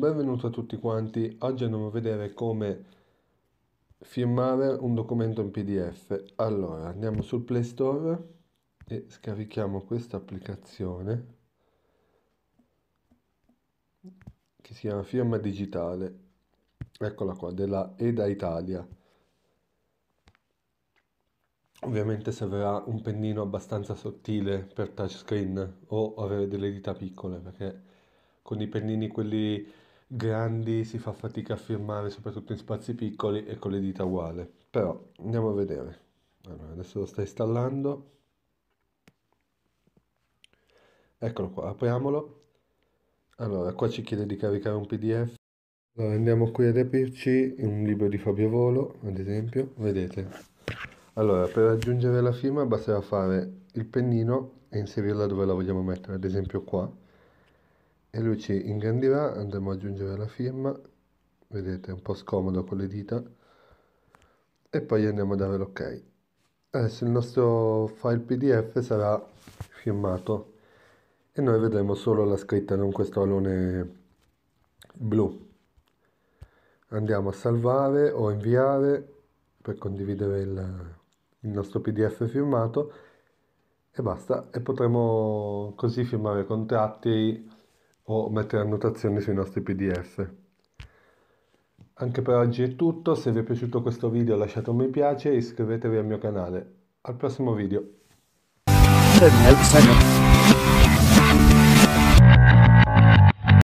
benvenuto a tutti quanti. Oggi andiamo a vedere come firmare un documento in PDF. Allora, andiamo sul Play Store e scarichiamo questa applicazione che si chiama Firma Digitale. Eccola qua, della EDA Italia. Ovviamente servirà un pennino abbastanza sottile per touchscreen o avere delle dita piccole, perché con i pennini quelli grandi si fa fatica a firmare, soprattutto in spazi piccoli e con le dita uguali. Però andiamo a vedere. Allora, adesso lo sta installando. Eccolo qua, apriamolo. Allora, qua ci chiede di caricare un PDF. Allora, andiamo qui ad aprirci un libro di Fabio Volo, ad esempio, vedete. Allora, per aggiungere la firma basterà fare il pennino e inserirla dove la vogliamo mettere, ad esempio qua. E lui ci ingrandirà, andremo ad aggiungere la firma, vedete è un po' scomodo con le dita, e poi andiamo a dare l'ok. Adesso il nostro file PDF sarà firmato e noi vedremo solo la scritta, non questo alone blu. Andiamo a salvare o inviare per condividere il nostro PDF firmato e basta, e potremo così firmare contratti o mettere annotazioni sui nostri PDF. Anche per oggi è tutto, se vi è piaciuto questo video lasciate un mi piace e iscrivetevi al mio canale. Al prossimo video.